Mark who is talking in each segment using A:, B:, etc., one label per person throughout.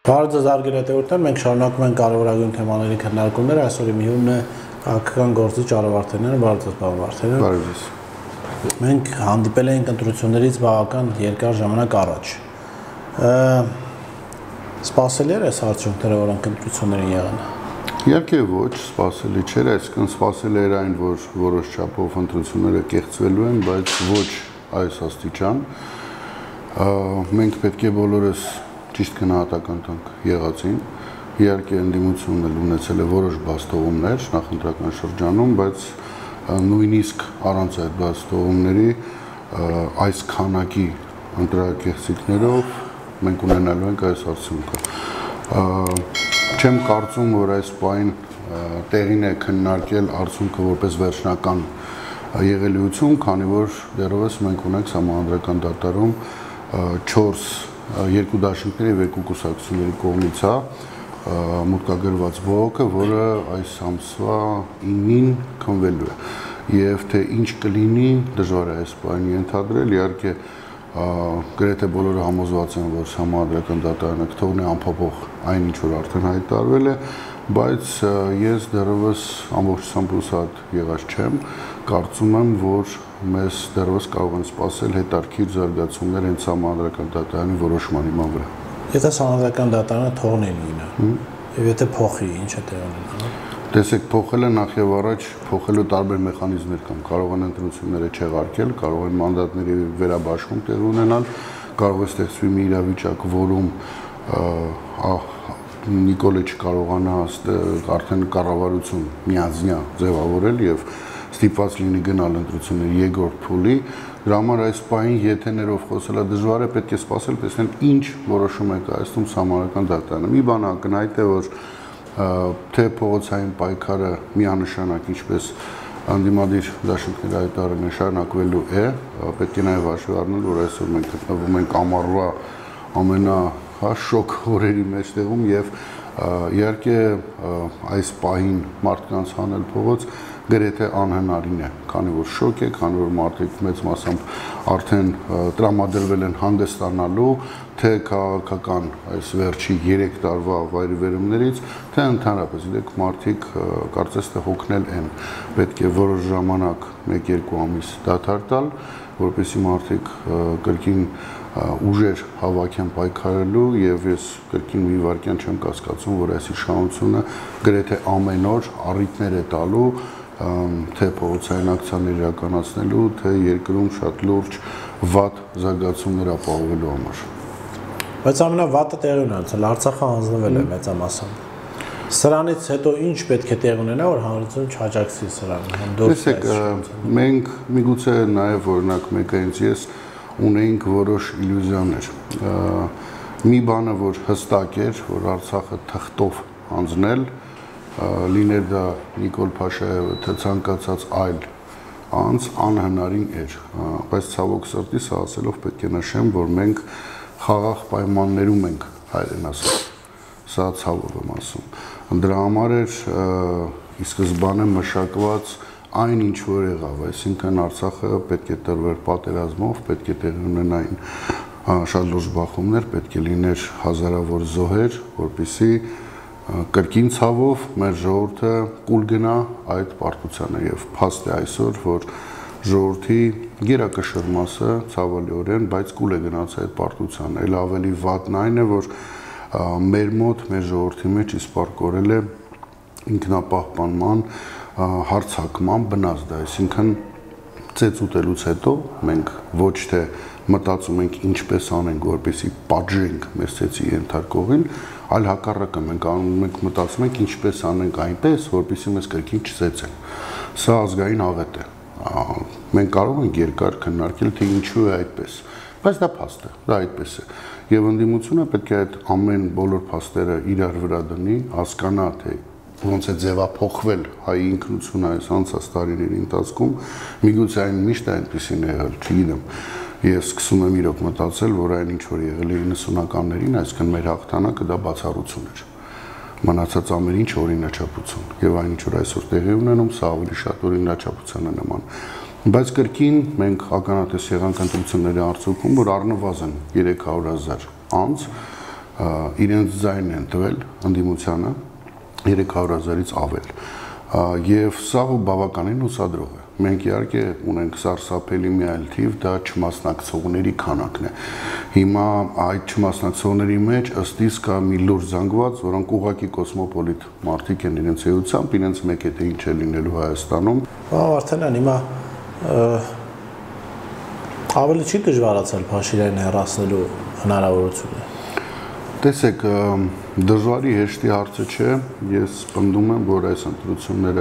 A: Բարև ձեզ արգելատերներ, մենք շարունակում ենք կարևորագույն թեմաների քննարկումները, այսօր իմ հյուրն է քաղաքական գործիչ Արև Վարդանյանը, բարև ձեզ պարոն Վարդանյան։
B: Բարև ձեզ։
A: Մենք հանդիպել ենք ընտրություններից բավական երկար ժամանակ առաջ։ Սպասելի էր այս արդյունքները, որոնք ընտրություններին եղան։
B: Իհարկե ոչ, սպասելի չէր, այսինքն սպասելի էր այն, որ որոշ չափով ընտրությունները կեղծվելու են, բայց ոչ այս աստիճան։ Մենք պետք է բոլորս ճիշտ գնահատական տանք եղածին։ Իհարկե ընդդիմությունն էլ ունեցել է որոշ բաստողումներ նախընտրական շրջանում, բայց նույնիսկ առանց այդ բաստողումների այս քանակի ընտրակեղծիքներով մենք ունենալու ենք այս արդյունքը։ Չեմ կարծում, որ այս պահին տեղին է քննարկել արդյունքը որպես վերջնական եղելիություն, քանի որ դեռևս մենք ունենք համանդրական դատարանում 2 դաշինքների եւ 2 կուսակցությունների կողմից մուտքագրված բողոքը, որը այս ամսվա 9-ին քննվելու է։ Եվ թե ինչ կլինի, դժվար է այս պահին ենթադրել, իհարկե գրեթե բոլորը համոզված են, որ համանդրական դատարանը կթողնի անփոփոխ այն ինչ որ արդեն հայտարարվել է, բայց ես դեռևս ամբողջությամբ հուսահատ եղած չեմ, կարծում եմ, որ մեզ դեռևս կարող են սպասել հետաքրքիր զարգացումներ հենց համանդրական դատարանի որոշման հիման վրա։
A: Եթե համանդրական դատարանը թողնի լինի, եւ եթե փոխի, ինչ է տեղի ունենալու։
B: Տեսեք, փոխելը նախ եւ առաջ փոխելու տարբեր մեխանիզմներ կան, կարող են ընտրությունները չեղարկել, կարող են մանդատների վերաբաշխում տեղ ունենալ, կարող է ստեղծվի մի իրավիճակ, որում Նիկոլը չկարողանա արդեն կառավարություն միանձնյա ձևավորել եւ ստիպված լինի գնալ ընտրությունների երկրորդ փուլի, դրա համար այս պահին եթեներով խոսելը դժվար է, պետք է սպասել, տեսնել ինչ որոշում է կայացնում համանդրական դատարանը։ Մի բան ակնհայտ է, որ թե փողոցային պայքարը միանշանակ ինչպես անդիմադիր դաշինքների հայտարարել են շարունակվելու է, պետք է նաև հաշվի առնել, որ այսօր մենք գտնվում ենք ամառվա ամենաշոկ օրերի մեջտեղում եւ իհարկե այս պահին մարդկանց հանել փողոց գրեթե անհնարին է, քանի որ շոկ է, քանի որ մարդիկ մեծ մասամբ արդեն տրամադրվել են հանգստանալու, թե քաղաքական այս վերջի 3 տարվա վայրիվերումներից, թե ընդհանրապես, գիտեք, մարդիկ կարծես թե հոգնել են, պետք է որոշ ժամանակ 1-2 ամիս դադար տալ, որպեսզի մարդիկ կրկին ուժեր հավաքեն պայքարելու եւ ես կրկին մի վարքյան չեմ կասկածում, որ այս իշխանությունը գրեթե ամեն օր առիթներ է տալու թե փողոցային ակցիաներ իրականացնելու, թե երկրում շատ լուրջ վատ զարգացումներ ապահովելու համար։
A: Բայց ամենավատը տեղի ունեցել, Արցախը հանձնվել է մեծամասամբ։ Սրանից հետո ինչ պետք է տեղի ունենա, որ հանրությունը չհաջակցի սրան։
B: Տեսեք, մենք միգուցե նաև օրինակ մեկայինց ես ունեինք որոշ իլյուզիաներ։ Մի բանը, որ հստակ էր, որ Արցախը թղթով հանձնել, լիներ դա Նիկոլ Փաշաևը, թե ցանկացած այլ անձ անհնարին էր, բայց ցավոք սրտի սա ասելով պետք է նշեմ, որ մենք խաղաղ պայմաններում ենք հայերեն ասած, սա ցավով եմ ասում, դրա համար էր ի սկզբանե մշակված այն ինչ որ եղավ, այսինքն Արցախը պետք է տրվեր պատերազմով, պետք է տեղի ունենային շատ լուրջ բախումներ, պետք է լիներ հազարավոր զոհեր, որպեսզի կրկին ցավով մեր ժողովուրդը կուլ գնա այդ պարտությանը եւ փաստ է այսօր, որ ժողովրդի գերակշռ մասը ցավալիորեն, բայց կուլ է գնաց այդ պարտությանը։ Էլ ավելի վատն այն է, որ մեր մոտ, մեր ժողովրդի մեջ իսպառ կորել է ինքնապահպանման հարձակման բնազդը, այսինքն ծեծ ուտելուց հետո մենք ոչ թե մտածում ենք ինչպես անենք, որպեսզի պատժենք մեր ծեծի ենթարկողին, այլ հակառակը մենք մտածում ենք ինչպես անենք այնպես, որպեսզի մեզ կրկին չծեծեն։ Սա ազգային աղետ է։ Մենք կարող ենք երկար քննարկել, թե ինչու է այդպես, բայց դա փաստ է, դա այդպես է։ Եվ ընդդիմությունը պետք է այդ ամեն բոլոր փաստերը իրար վրա դնի, հասկանա, թե ոնց է ձևափոխվել հայ ինքնությունը այս անցած տարիների ընթացքում, միգուցե այն միշտ այնպեսին է եղել, չգիտեմ։ Ես սկսում եմ իրոք մտածել, որ այն ինչ որ եղել է 90-ականներին, այսինքն մեր հաղթանակը դա բացառություն էր։ Մնացած ամեն ինչ օրինաչափություն, եւ այն ինչ որ այսօր տեղի ունենում, սա ավելի շատ օրինաչափության է նման։ Բայց կրկին մենք ականատես եղանք ընտրությունների արդյունքում, որ առնվազն 300,000 անձ իրենց ձայնն են տվել ընդդիմությանը 300,000-ից ավել։ Եվ սա բավականին հուսադրող է։ Մենք իհարկե ունենք սարսափելի մի այլ թիվ, դա չմասնակցողների քանակն է։ Հիմա այդ չմասնակցողների մեջ ըստ իս կա մի լուրջ զանգված, որոնք ուղղակի կոսմոպոլիտ մարդիկ են իրենց էությամբ, իրենց մեկ է թե ինչ է լինելու Հայաստանում։
A: Վարդանյան, հիմա ավելի չի դժվարացել Փաշինյանին հեռացնելու հնարավորությունը։
B: Տեսեք, դժվարի հեշտի հարցը չէ, ես պնդում եմ, որ այս ընտրությունները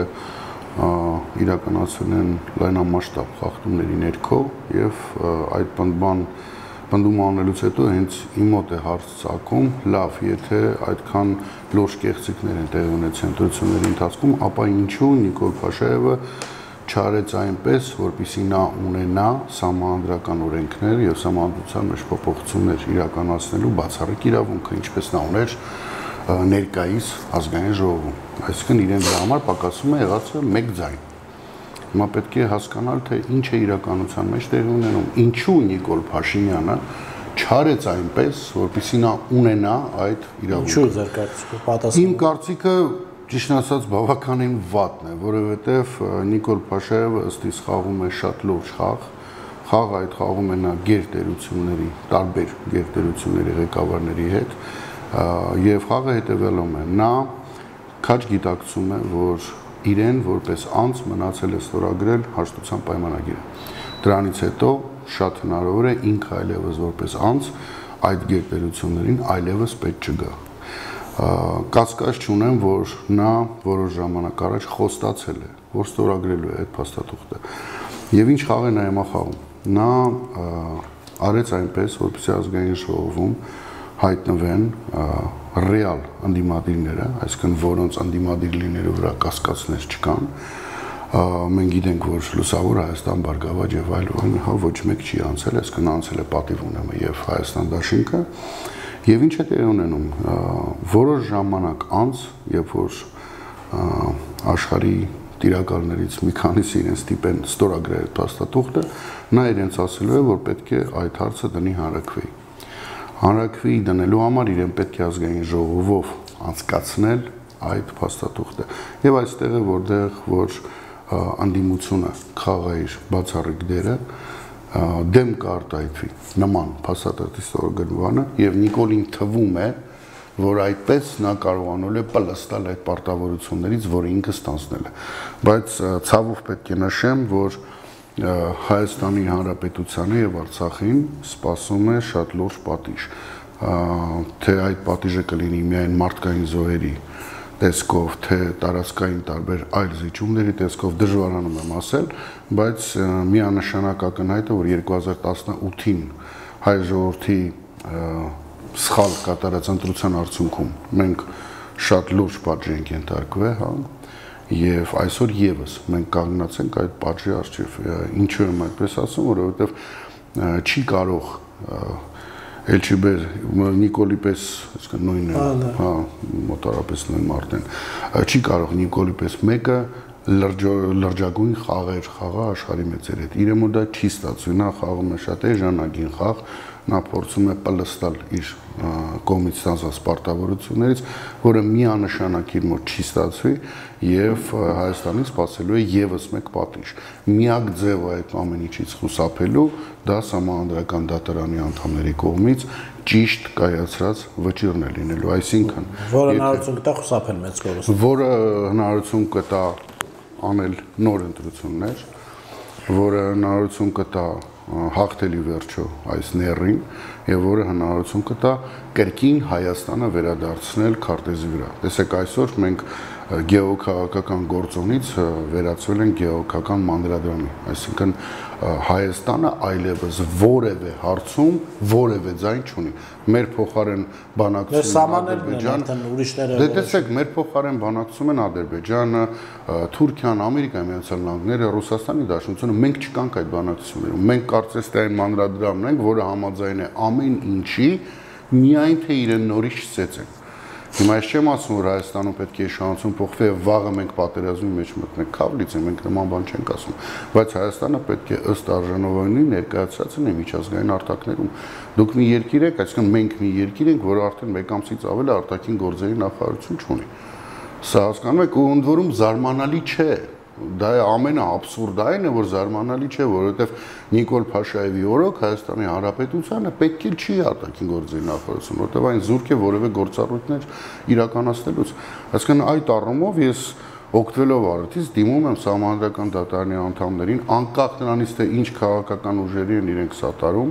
B: իրականացվել են լայնամասշտաբ խախտումների ներքո եւ այդ պնդումը անելուց հետո հենց իմ մոտ է հարց ցակում, լավ, եթե այդքան լուրջ կեղծիքներ են տեղի ունեցել ընտրությունների ընթացքում, ապա ինչու Նիկոլ Փաշաևը չարեց այնպես, որպեսզի նա ունենա սահմանադրական օրենքներ եւ սահմանադրության մեջ փոփոխություններ իրականացնելու բացառիկ իրավունքը, ինչպես նա ուներ ներկայիս ազգային ժողովում։ Այսինքն իրեն դրա համար պակասում է եղածը մեկ ձայն։ Հիմա պետք է հասկանալ, թե ինչ է իրականության մեջ տեղի ունենում, ինչու Նիկոլ Փաշինյանը չարեց այնպես, որպեսզի նա ունենա այդ իրավունքը։
A: Ինչու ձեր կարծիքով պատասխանը։ Իմ
B: կարծիքը ճիշտ ասած բավականին վատն է, որովհետև Նիկոլ Փաշաևը ըստ իս խաղում է շատ լուրջ խաղ։ Խաղը այդ խաղում է նա գերտերությունների, տարբեր գերտերությունների ղեկավարների հետ, եւ խաղը հետեւելում է։ Նա քաջ գիտակցում է, որ իրեն որպես անձ մնացել է ստորագրել հաշտության պայմանագիրը։ Դրանից հետո շատ հնարավոր է ինքը այլևս որպես անձ այդ գերտերություններին այլևս պետք չգա։ Կասկած չունեմ, որ նա որոշ ժամանակ առաջ խոստացել է, որ ստորագրելու է այդ փաստաթուղթը։ Եվ ինչ խաղ է նա հիմա խաղում։ Նա արեց այնպես, որպեսզի ազգային ժողովում հայտնվեն ռեալ ընդդիմադիրները, այսինքն որոնց ընդդիմադիր լինելու վրա կասկածներ չկան։ Մենք գիտենք, որ Լուսավոր Հայաստան, Բարգավաճ եւ այլն, ոչ մեկ չի անցել, այսինքն անցել է պատիվ ունեմը եւ Հայաստան դաշինքը։ Եվ ինչ է տեղի ունենում, որոշ ժամանակ անց, երբ որ աշխարհի տիրակալներից մի քանիսը իրենց տիպեն ստորագրել փաստաթուղթը, նա իրենց ասելու է, որ պետք է այդ հարցը դնի հանրաքվեի։ Հանրաքվեի դնելու համար իրեն պետք է ազգային ժողովով անցկացնել այդ փաստաթուղթը։ Եվ այստեղ է, որտեղ որ անդիմությունը խաղա իր բացառիկ դերը դեմ կարտայթվի նման փաստաթղթի ստորագրմանը եւ Նիկոլին թվում է, որ այդպես նա կարողանալ է պլստալ այդ պարտավորություններից, որը ինքը ստանձնել է։ Բայց ցավով պետք է նշեմ, որ Հայաստանի Հանրապետությանը եւ Արցախին սպասում է շատ լուրջ պատիժ, թե այդ պատիժը կլինի միայն մարդկային զոհերի տեսքով, թե տարածքային տարբեր այլ զիջումների տեսքով դժվարանում եմ ասել, բայց միանշանակ ակնհայտ է, որ 2018-ին հայ ժողովրդի սխալ կատարած ընտրության արդյունքում մենք շատ լուրջ պատժի ենք ենթարկվել, հա, եւ այսօր եւս մենք կանգնած ենք այդ պատժի առջեւ։ Ինչու եմ այդպես ասում, որովհետեւ չի կարող Էլչիբեր Նիկոլի պես, այսինքն նույնն է, հա, մոտարապես նույն մարդն, չի կարող Նիկոլի պես մեկը լրջագույն խաղեր խաղա աշխարհի մեծերի հետ։ Իրեն դա չի ստացվում, նա խաղում է շատ էժանագին խաղ, նա փորձում է պլստալ իր կողմից ստանձնած պարտավորություններից, որը միանշանակ իր մոտ չի ստացվի եւ Հայաստանին սպասելու է եւս մեկ պատիժ։ Միակ ձևը այդ ամեն ինչից խուսափելու դա սահմանադրական դատարանի անդամների կողմից ճիշտ կայացրած վճիռն է լինելու, այսինքն
A: որը հնարավորություն կտա խուսափել մեծ կորուստի,
B: որը հնարավորություն կտա անել նոր ընտրություններ, որը հնարավորություն կտա հաղթելի վերջո այս ներրին եւ որը հնարավորություն կտա կրկին Հայաստանը վերադարձնել քարտեզի վրա։ Տեսեք, այսօր մենք գեոքաղաքական գործոնից վերածվել են գեոքական մանրադրամի, այսինքն Հայաստանը այլևս որևէ հարցում որևէ ձայն չունի։ Մեր փոխարեն բանակցում են Դե տեսեք, մեր փոխարեն բանակցում են Ադրբեջանը, Թուրքիան, Ամերիկայի Միացյալ Նահանգները, Ռուսաստանի Դաշնությունը, մենք չկանք այդ բանակցություններում։ Մենք կարծես թե այն մանրադրամն ենք, որը համաձայն է ամեն ինչի, միայն թե իրեն նորից չծեծեն։ Հիմա ես չեմ ասում, որ Հայաստանում պետք է իշխանություն փոխվի եւ վաղը մենք պատերազմի մեջ մտնենք, քավլից է, մենք նման բան չենք ասում, բայց Հայաստանը պետք է ըստ արժանավորնի ներկայացած լինի միջազգային արտակներում։ Դուք մի երկիր եք, այսինքն մենք մի երկիր ենք, որը արդեն մեկ ամսից ավել արտաքին գործերի նախարարություն չունի։ Սա հասկանում եք, ու ընդ որում զարմանալի չէ։ Դա է ամենաաբսուրդային է, որ զարմանալի չէ, որովհետև Նիկոլ Փաշաևի օրոք Հայաստանի Հանրապետությանը պետք է չի արտաքին գործերի նախարարություն, որովհետև այն զուրկ է որևէ գործառույթներ իրականացնելուց։ Այսինքն այդ առումով ես օգտվելով առիթից դիմում եմ Սահմանադրական դատարանի անդամներին, անկախ նրանից թե ինչ քաղաքական ուժերի են իրենք սատարում,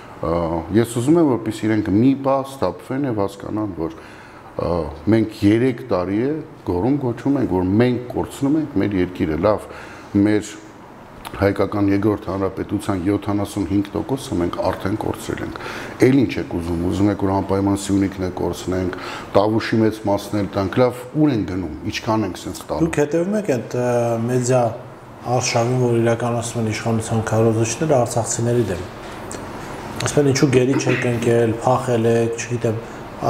B: ես ուզում եմ, որպեսզի իրենք մի բան ստապվեն եւ հասկանան, որ մենք 3 տարի է գոռում գոչում ենք, որ մենք կորցնում ենք մեր երկիրը, լավ, մեր հայկական երկրորդ հանրապետության 75%-ը մենք արդեն կորցրել ենք։ Էլ ինչ եք ուզում եք որ անպայման Սյունիքն է կորցնենք, Տավուշի մեծ մասն էլ տանք, լավ, ուր են գնում, ինչքան ենք sense տալու։
A: Դուք հետևում եք այդ մեդիա արշավին, որ իրականացնում են իշխանության քարոզիչները արցախցիների դեմ։ Ասում են ինչու գերի չեք ընկել, փախել եք, չգիտեմ,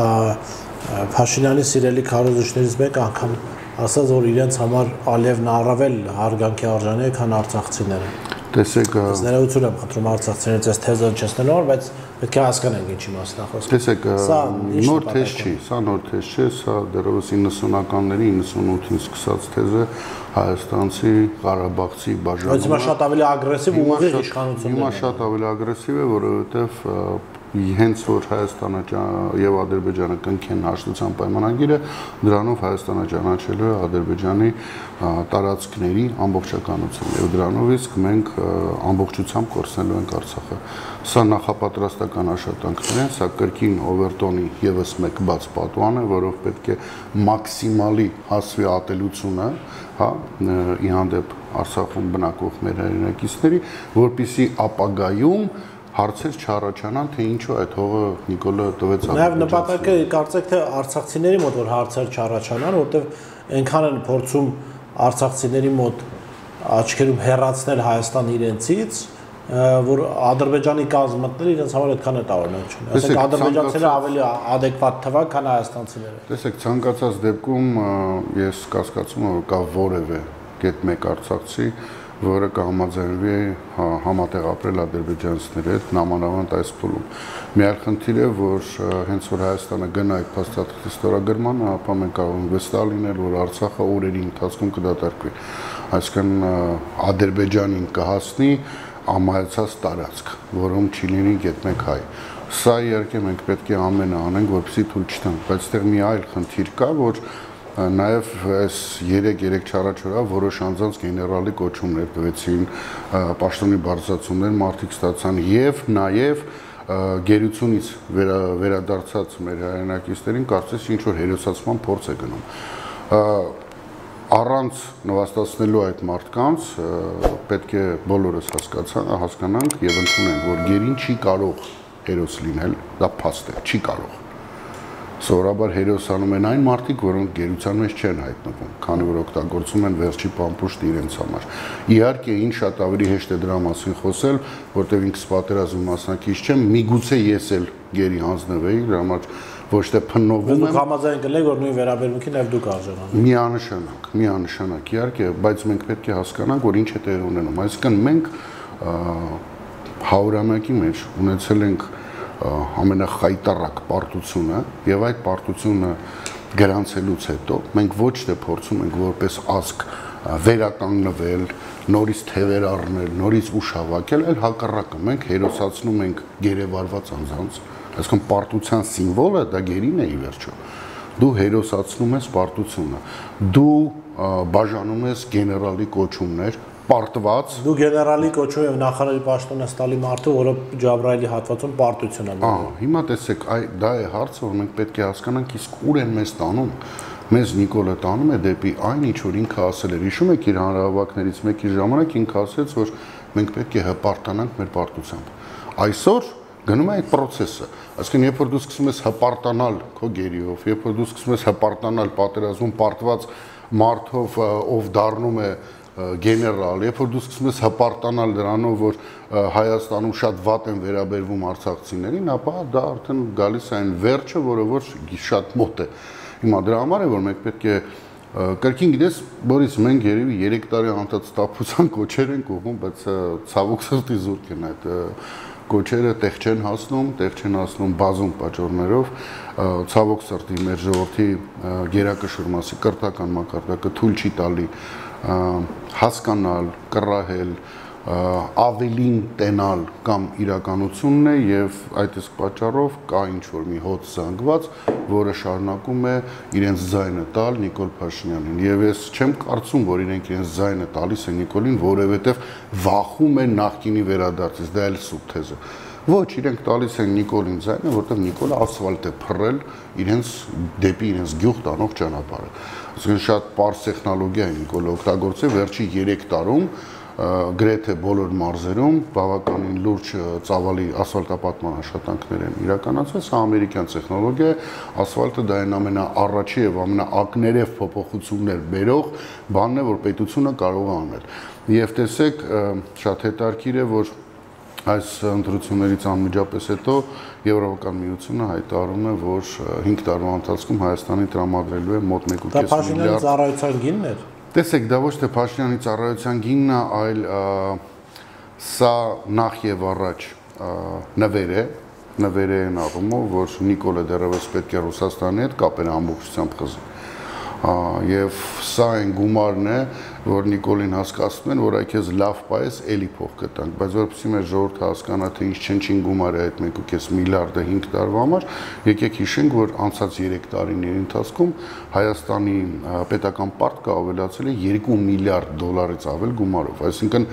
A: Փաշինյանի սիրելի քարոզիչներից մեկը անգամ ասաց, որ իրենց համար Ալիևն առավել հարգանքի արժանի է, քան արցախցիները։
B: Տեսեք,
A: ներողություն եմ խնդրում արցախցիներից այս թեզը չստանալ, բայց պետք է հասկանանք ինչի մասն է խոսքը։
B: Տեսեք, նոր թեզ չի, սա նոր թեզ չէ, սա դեռևս 90-ականների 98-ին սկսած թեզ է հայաստանցի, ղարաբաղցի բաժանումը։
A: Բայց հիմա շատ ավելի ագրեսիվ ու ուղիղ իշխանությունն է։
B: Հիմա շատ ավելի ագրեսիվ է, որովհետև հենց որ Հայաստանը եւ Ադրբեջանը կնքեն հաշտության պայմանագիրը, դրանով Հայաստանը ճանաչելու է Ադրբեջանի տարածքների ամբողջականությունը եւ դրանով իսկ մենք ամբողջությամբ կորցնելու ենք Արցախը։ Սա նախապատրաստական աշխատանքներ են, սա կրկին Օվերտոնի եւս մեկ բաց պատուան է, որով պետք է մաքսիմալի հասվի ատելությունը, հա, ի հանդեպ Արցախում բնակվող մեր հայրենակիցների, որպիսի ապագայում հարցեր չառաջանան, թե ինչու այդ հողը Նիկոլը տվեց Ադրբեջանին։
A: Նաև նպատակը կարծեք թե արցախցիների մոտ որ հարցեր չառաջանան, որտեղ այնքան են փորձում արցախցիների մոտ աչքերում հեռացնել Հայաստան իրենցից, որ Ադրբեջանի կազմ մտնել իրենց համար այդքան է տարօրինակ չունի։ Ասենք ադրբեջանցիները ավելի adekvat թվան, քան հայաստանցիները։
B: Տեսեք, ցանկացած դեպքում ես կասկածում եմ, որ կա որևէ գետ մեկ արցախցի, որը կհամաձայնվի համատեղ ապրել ադրբեջանցիների հետ, նամանավանդ այս փուլում։ Մի այլ խնդիր է, որ հենց որ Հայաստանը գնա այդ փաստաթղթի ստորագրմանը, ապա մենք կարող ենք վստահ լինել, որ Արցախը օրերի ընթացքում կդատարկվի։ Այսինքն Ադրբեջանին կհասնի ամայացած տարածք, որում չի լինի գետ մեկ հայ։ Սա իհարկե մենք պետք է ամենը անենք, որպեսզի թույլ չտանք, բայց այդտեղ մի այլ խնդիր կա, որ նաև այս 3 չառաջորա որոշ անձանց գեներալի կոչումներ տվեցին, պաշտոնի բարձրացումներ մարդիկ ստացան եւ նաև գերությունից վերադարձած մեր հայրենակիցներին կարծես ինչ որ հերոսացման փորձ է գնում։ Առանց նվաստացնելու այդ մարդկանց պետք է բոլորս հասկանանք եւ ընդունենք, որ գերին չի կարող հերոս լինել, դա փաստ է, չի կարող։ Սովորաբար հերոսանում են այն մարդիկ, որոնք գերության մեջ չեն հայտնվում, քանի որ օգտագործում են վերջի պամպուշտը իրենց համար։ Իհարկե, ինչ շատ ավելի հեշտ է դրա մասին խոսել, որտեղ ինքս պատերազմի մասնակից չեմ, միգուցե ես էլ գերի հանձնվեի, դրա համար ոչ թե փննովում եմ։
A: Դուք համաձայն կլեք, որ նույն վերաբերմունքին նաև դուք արժանանք։
B: Միանշանակ, իհարկե, բայց մենք պետք է հասկանանք, որ ինչ է տեղի ունենում։ Այսինքն մենք 100-ամյակի մեջ ունեցել ենք ամենախայտառակ պարտությունը եւ այդ պարտությունը գրանցելուց հետո մենք ոչ թե փորձում ենք որպես ազգ վերականգնվել, նորից թևեր առնել, նորից ուժ հավաքել, այլ հակառակը մենք հերոսացնում ենք գերեվարված անձանց, այսինքն պարտության սիմվոլը դա գերին է ի վերջո։ Դու հերոսացնում ես պարտությունը, դու բաժանում ես գեներալի կոչումներ, պարտված։
A: Դու գեներալի կոչում եւ նախարարի պաշտոնը ստալի մարդը, որը Ջաբրայելի հատվածում պարտություն է
B: անում։ Հիմա տեսեք, դա է հարցը, որ մենք պետք է հասկանանք, իսկ ուր են մեզ տանում։ Մեզ Նիկոլը տանում է դեպի այն, ինչ որ ինքը ասել էր։ Հիշում եք իր հանրահավաքներից մեկի ժամանակ ինքը ասեց, որ մենք պետք է հպարտանանք մեր պարտությամբ։ Այսօր գնում է այդ process-ը։ Այսինքն, երբ որ դու սկսում ես հպարտանալ քո գերիով, երբ որ դու սկսում ես հպարտանալ պատերազմում պարտված մարդով, ով դառնում է գեներալ, երբ որ դու սկսում ես հպարտանալ դրանով, որ Հայաստանում շատ վատ են վերաբերվում արցախցիներին, ապա դա արդեն գալիս է այն վերջը, որը որ շատ մոտ է։ Հիմա դրա համար է որ մենք պետք է կրկին գիտես Բորիս մենք երևի 3 տարի անցած տափության կոչեր ենք ուղղում, բայց ցավոք սրտի զուրկ են այդ կոչերը տեղ չեն հասնում բազում պատճառներով, ցավոք սրտի մեր ժողովրդի գերակշռ մասի կրթական մակարդակը թույլ չի տալի հասկանալ, կռահել, ավելին տենալ կամ իրականությունն է եւ այդ իսկ պատճառով կա ինչ-որ մի հոտ զանգված, որը շարունակում է իրենց ձայնը տալ Նիկոլ Փաշինյանին եւ ես չեմ կարծում, որ իրենք իրենց ձայնը տալիս են Նիկոլին, որովհետեւ վախում են նախկինի վերադարձից, դա էլ սուտ թեզ է։ Ոչ, իրենք տալիս են Նիկոլին ձայնը, որտեղ Նիկոլը ասֆալտ է փռել իրենց դեպի իրենց գյուղ տանող ճանապարհը։ Այսինքն շատ պարզ տեխնոլոգիա է Նիկոլը օգտագործել վերջի 3 տարում գրեթե բոլոր մարզերում բավականին լուրջ ծավալի ասֆալտապատման աշխատանքներ են իրականացվել, սա ամերիկյան տեխնոլոգիա է, ասֆալտը դա այն ամենաառաջի եւ ամենաակներև փոփոխություններ բերող բանն է, որ պետությունը կարող է անել։ Եվ տեսեք, շատ հետաքրքիր է, որ այս ընտրություններից անմիջապես հետո Եվրոպական միությունը հայտարարում է, որ 5 տարվա ընթացքում Հայաստանի տրամադրելու է մոտ 1.5 միլիարդ։
A: Դա Փաշինյանի ծառայության գինն էր։
B: Տեսեք, դա ոչ թե Փաշինյանի ծառայության գինն է, այլ սա նախ եւ առաջ նվեր է այն առումով, որ Նիկոլը դեռևս պետք է Ռուսաստանի հետ կապերը ամբողջությամբ խզի։ Եվ սա այն գումարն է, որ Նիկոլին հասկացնում են, որ այ քեզ լավ պայես էլի փող կտանք, բայց որովհետեւ մեր ժողովուրդը հասկանա, թե ինչ չնչին գումար է այդ 1.5 միլիարդը 5 տարվա համար, եկեք հիշենք, որ անցած 3 տարիների ընթացքում Հայաստանի պետական պարտքը ավելացել է 2 միլիարդ դոլարից ավել գումարով, այսինքն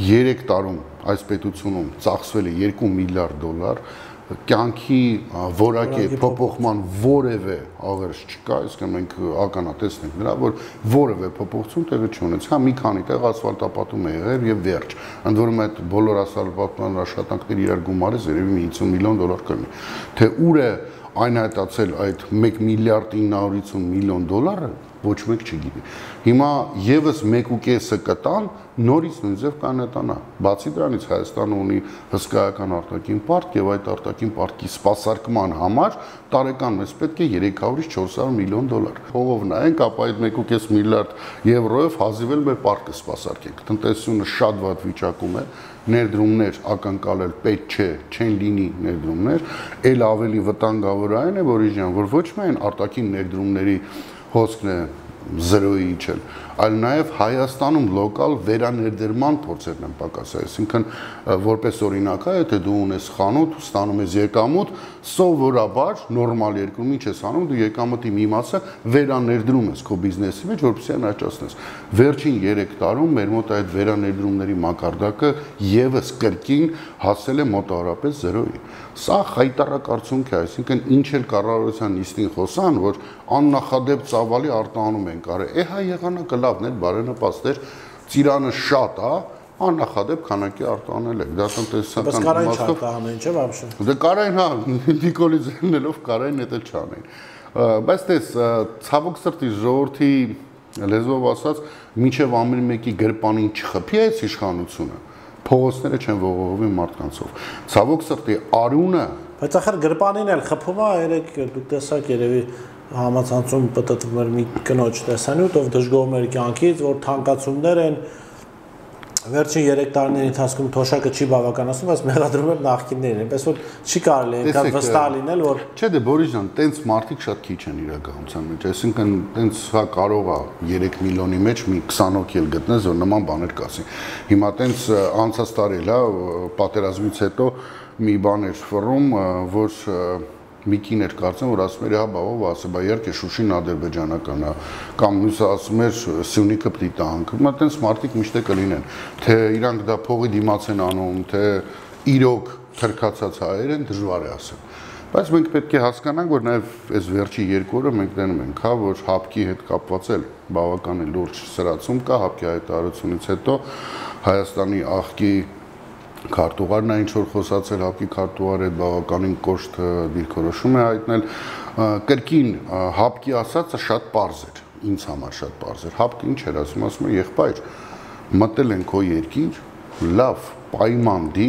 B: 3 տարում այս պետությունում ծախսվել է 2 միլիարդ դոլար կյանքի որակի փոփոխման որևէ աղերս չկա, այսինքն մենք ականատեսն ենք նրա, որ որևէ փոփոխություն տեղի չունեցավ, հա մի քանի տեղ ասֆալտապատում է եղել եւ վերջ։ Ընդ որում այդ բոլոր ասֆալտապատման աշխատանքները իրար գումարը երևի 50 միլիոն դոլար կլինի։ Թե ուր է այն այդացել այդ 1 միլիարդ 950 միլիոն դոլարը, ոչ մեկ չգիտի։ Հիմա եւս 1.5-ը կտան, նորից նույն ձև կանետանա։ Բացի դրանից Հայաստանը ունի հսկայական արտաքին պարտք եւ այդ արտաքին պարտքի սպասարկման համար տարեկան մեզ պետք է 300-ից 400 միլիոն դոլար։ Փողով նայենք, ապա այդ 1.5 միլիարդ եվրոյով հազիվել մեր պարտքը սպասարկենք։ Տնտեսությունը շատ վատ վիճակում է, ներդրումներ ակնկալել պետք չէ, չեն լինի ներդրումներ, ել ավելի վտանգավոր այն է, որ ոչ միայն արտաքին ներդրումների հոսքն է զրոյի իջել, այլ նաև Հայաստանում լոկալ վերաներդրման փորձերն են պակասել, այսինքն որպես օրինակ է, եթե դու ունես խանութ, ստանում ես եկամուտ, սովորաբար նորմալ երկրում ինչ ես անում, դու եկամուտի մի մասը վերաներդրում ես քո բիզնեսի մեջ, որպեսզի այն աճացնես։ Վերջին 3 տարում մեր մոտ այդ վերաներդրումների մակարդակը եւս կրկին հասել է մոտավորապես 0-ի։ Սա խայտարակ արդյունք է, այսինքն ինչ էլ կառավարության նիստին խոսան, որ աննախադեպ ծավալի արտահանում են կարել։ Հա եղանակը լավն էր, բարենպաստ էր, ծիրանը շատ է, աննախադեպ քանակի արտահանել եք։ Դա տնտեսական
A: իմաստով արտահանեն, չէ՞ բաբշե։
B: Դե կարային, հա, Նիկոլի ձեռնելով կարային էդ էլ չանեն։ Բայց տես, ցավոք սրտի ժողովրդի լեզվով ասած, մինչև ամեն մեկի գրպանին չխփի այս իշխանությունը, փողոցները չեն ողողովի մարդկանցով։ Ցավոք սրտի արունը,
A: բայց ախր գրպանին էլ խփում է, երեք դուք տեսաք երևի համացանցում պատտվում էր մի կնոջ տեսանյութ, ով դժգոհում էր կյանքից, որ թանկացումներ են վերջին 3 տարիների ընթացքում թոշակը չի բավականացնում, բայց մեղադրում էր նախկիններին, այնպես որ չի կարելի այնքան վստահ լինել, որ
B: չէ, դե Բորիս ջան, տենց մարդիկ շատ քիչ են իրականության մեջ, այսինքն տենց հա կարող է 3 միլիոնի մեջ մի 20 հոգի էլ գտնես, որ նման բաներ կասի։ Հիմա տենց անցած տարի էլ, հա, պատերազմից հետո մի բան էր ֆռում, որ մի կին էր կարծեմ, որ ասում էր, հա, բա ով ասե, բա իհարկե Շուշին ադրբեջանական է, կամ մյուսը ասում էր Սյունիքը պիտի տանք։ Հիմա տենց մարդիկ միշտ կլինեն, թե իրանք դա փողի դիմաց են անում, թե իրոք թրքացած հայեր են, դժվար է ասել։ Բայց մենք պետք է հասկանանք, որ նաև այս վերջի 2 օրը մենք դնում ենք, հա, որ հապկի հետ կապված էլ բավականին լուրջ սրացում կա, հապկի հայտարարությունից հետո Հայաստանի աղքի քարտուղարն է ինչ որ խոսացել, հապկի քարտուղարը այդ բավականին կոշտ դիրքորոշում է հայտնել, կրկին հապկի ասածը շատ պարզ էր, ինձ համար շատ պարզ էր, հապկը ինչ էր ասում է եղբայր, մտել են քո երկիր, լավ պայման դիր,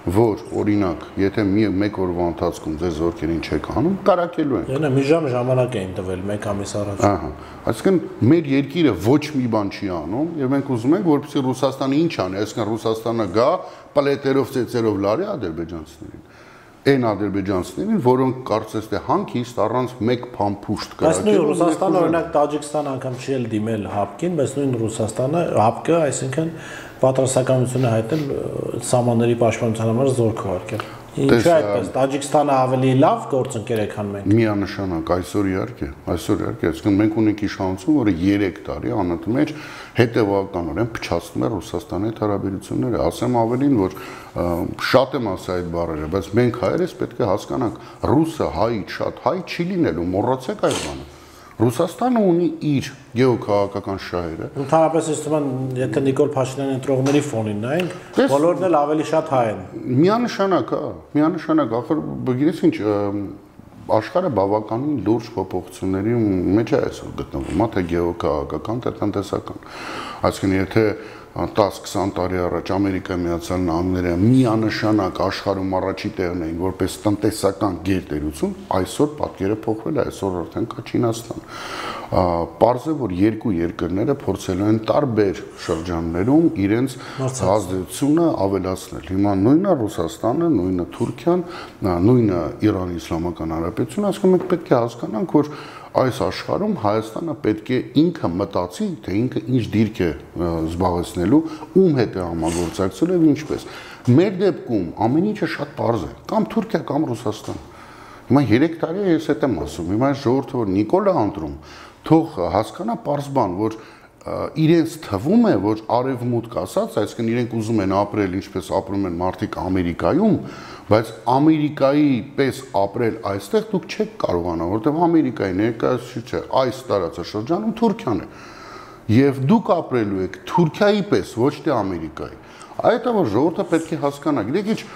B: որ օրինակ, եթե մեկ օրվա ընթացքում ձեր զորքերին չեք անում, կարակելու են։
A: Այնա մի ժամանակ էին տվել 1 ամիս առաջ։
B: Ահա, այսինքն մեր երկիրը ոչ մի բան չի անում, եւ մենք ուզում ենք, որպեսզի Ռուսաստանը ինչ անի, այսինքն Ռուսաստանը գա պլետերով, ծեծերով լարի ադրբեջանցիներին։ Այն ադրբեջանցիներին, որոնք կարծես թե հանգիստ առանց մեկ փամփուշտ
A: կրակելու։ Բայց նույն Ռուսաստանը օրինակ Տաջիկստան անգամ չի էլ դիմել հապկին, բայց նույն Ռուսաստանը հապկը, այսինքն պատրաստակամությունը հայտնել սահմանների պաշտպանության համար զորք ուղարկել։ Ինչու այդպես Տաջիկստանը ավելի լավ գործընկեր է, քան մենք։
B: Միանշանակ այսօր իհարկե, այսինքն մենք ունենք իշխանություն, որը 3 տարի անընդմեջ մեջ հետևականորեն փչացնում է Ռուսաստանի հետ հարաբերությունները։ Ասեմ ավելին, որ շատ եմ ասա այդ բառերը, բայց մենք հայերս պետք է հասկանանք, ռուսը հայից շատ հայ չի լինելու, մոռացեք այդ բանը։ Ռուսաստանը ունի իր գեոքաղաքական շահերը։
A: Ընդհանրապես ասում են, եթե Նիկոլ Փաշինյանի ընտրողների ֆոնին նայենք, բոլորն էլ ավելի շատ հայ են։
B: Միանշանակ, միանշանակ, ախր գիտես ինչ, աշխարհը բավականին լուրջ փոփոխությունների մեջ է այսօր գտնվում, թե գեոքաղաքական, թե տնտեսական։ Այսինքն, եթե 10-20 տարի առաջ Ամերիկայի Միացյալ Նահանգները միանշանակ աշխարհում առաջի տեղն էին որպես տնտեսական գերտերություն, այսօր պատկերը փոխվել է, այսօր արդեն կա Չինաստան։ Պարզ է, որ երկու երկրները փորձելու են տարբեր շրջաններում իրենց ազդեցությունը ավելացնել։ Հիմա նույնը Ռուսաստանը, նույնը Թուրքիան, նույնը Իրանի Իսլամական Հանրապետությունը, այսինքն մենք պետք է հասկանանք, որ այս աշխարհում Հայաստանը պետք է ինքը մտածի, թե ինքը ինչ դիրք է զբաղեցնելու, ում հետ է համագործակցելու եւ ինչպես։ Մեր դեպքում ամեն ինչը շատ պարզ է, կամ Թուրքիա, կամ Ռուսաստան։ Հիմա 3 տարի է ես այդ եմ ասում, հիմա ժողովուրդը որ Նիկոլը ընտրում, թող հասկանա պարզ բան, որ իրենց թվում է, որ արևմուտք ասած, այսինքն իրենք ուզում են ապրել ինչպես ապրում են մարդիկ Ամերիկայում, բայց Ամերիկայի պես ապրել այստեղ դուք չեք կարողանա, որովհետև Ամերիկայի ներկայացուցիչը այս տարածաշրջանում Թուրքիան է։ Եվ դուք ապրելու եք Թուրքիայի պես, ոչ թե Ամերիկայի։ Այդ է որ ժողովուրդը պետք է հասկանա, գիտեք ինչ,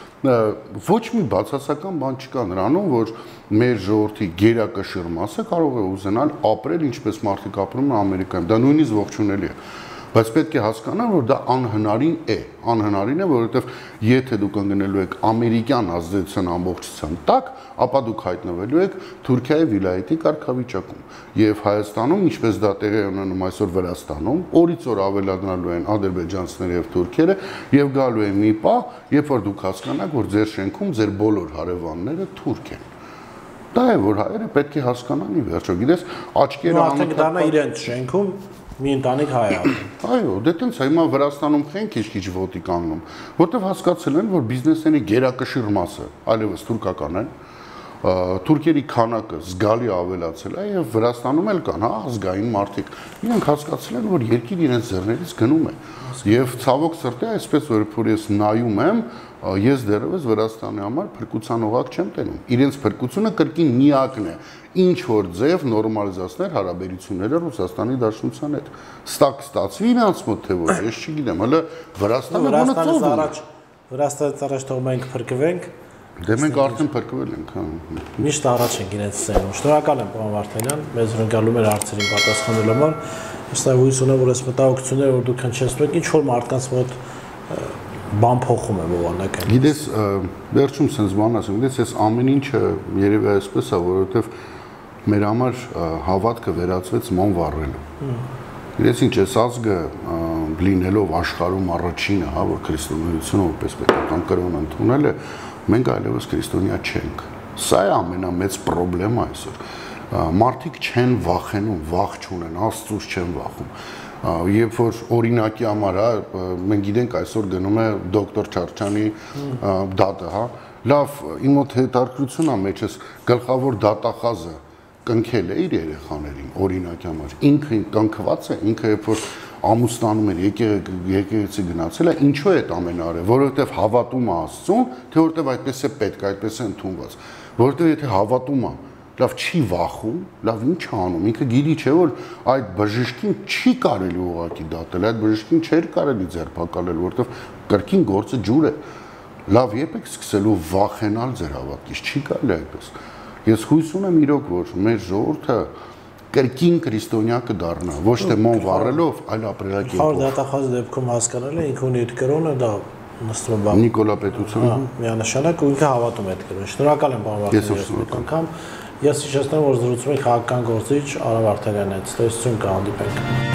B: ոչ մի բացասական բան չկա նրանում, որ մեր ժողովրդի գերակշիռ մասը կարող է ուզենալ ապրել ինչպես մարդիկ ապրում են Ամերիկայում, դա նույնիսկ ողջունելի է, բայց պետք է հասկանալ, որ դա անհնարին է, որովհետև եթե դուք ընկնելու եք ամերիկյան ազդեցության ամբողջության տակ, ապա դուք հայտնվելու եք Թուրքիայի վիլայետի կարգավիճակում, եւ Հայաստանում, ինչպես դա տեղի է ունենում այսօր Վրաստանում, օրից օր ավելանալու են ադրբեջանցիները եւ թուրքերը, եւ գալու է մի պահ, երբ որ դուք հասկանաք, որ ձեր շենքում ձեր բոլոր հարևանները թուրք են։ Դա է, որ հայերը պետք է հասկանան ի վերջո, գիտես, աչքերը
A: անընդհատ դառնա իրենց շենքում մի ընտանիք հայ է։
B: Այո, դե տենց հիմա Վրաստանում խեն քիչ ոտի կանգնում, որտեվ հասկացել են, որ բիզնեսների գերակշիռ մասը այլևս թուրքական են, թուրքերի քանակը զգալի ավելացել է եւ Վրաստանում էլ կան, հա, ազգային մարդիկ։ Իրենք հասկացել են, որ երկիր իրենց ձեռներից գնում է։ Եվ ցավոք սրտի, այսպես որ ես նայում եմ, ես դեռևս Վրաստանի համար փրկության օղակ չեմ տենում։ Իրենց փրկությունը կրկին միակն է, ինչ որ ձև նորմալիզացնել հարաբերությունները Ռուսաստանի Դաշնության հետ։ Ստակ ստացվի իրանց մոտ թե ոչ, ես չգիտեմ, հələ Վրաստանը ոնց ծովում է։
A: Վրաստանից առաջ թող մենք փրկվենք։
B: Դե մենք արդեն փրկվել ենք, հա։
A: Միշտ առաջ ենք իրենց ցենում։ Շնորհակալ եմ, պարոն Վարդանյան, մեզ հնգալում էր հարցերին պատասխանելու համար։ Ես հույս ունեմ, որ այս մտահոգությունները, որ դուք հնչեցնում եք, ինչ որ մարդկանց մոտ բան փոխում է բովանդակային։
B: Գիտես, վերջում sense բան ասեմ, գիտես, ես ամեն ինչը երևի այսպես է, որովհետև մեր համար հավատքը վերածվեց ման վառելու։ Գիտես ինչ, այս ազգը լինելով աշխարհում առաջինը, հա, որ քրիստոնեությունը որպես պետական կրոն ընդունել է, մենք այլևս քրիստոնյա չենք։ Սա է ամենամեծ խնդրեմը այսօր։ Մարդիկ չեն վախենում, վախ չունեն, Աստծուց չեն վախում։ Երբ որ օրինակի համար, հա, մենք գիտենք այսօր գնում է դոկտոր Չարչյանի դատը, հա, լավ, իմ մոտ հետաքրքրություն է մեջս գլխավոր դատախազը կնքել է իր երեխաներին օրինակի համար, ինքը կնքված է, ինքը երբ որ ամուսնանում են եկեղեցի գնացել է, ինչու է այդ ամենը արել, որովհետև հավատում է Աստծուն, թե որովհետև այդպես է պետք, այդպես է ընդունված, որովհետև եթե հավատում է, լավ չի վախում, լավ ինչ է անում, ինքը գիտի չէ, որ այդ բժշկին չի կարելի ուղղակի դատել, այդ բժշկին չէր կարելի ձերբակալել, որովհետև կրկին գործը ջուր է, լավ երբ եք սկսելու վախենալ ձեր հավատքից, չի կարելի այդպես։ Ես հույս ունեմ իրոք, որ մեր ժողովուրդը կրկին քրիստոնյա կդառնա, ոչ թե մոն վառելով, այլ ապրելակերպով։
A: Խոր դատախազ դեպքում հասկանալը ինքը ունի այդ կրոնը, դա նստում է
B: Նիկոլա Պետրոսյանը։
A: Միանշանակ ու ինքը հավատում է այդ գրողին։ Շնորհակալ եմ պարոն Վարդանյան։ Ես հիշեցնեմ, որ զրուցում ենք քաղաքական գործիչ Արա Վարդանյանի հետ։ Ստեսություն կհանդիպենք։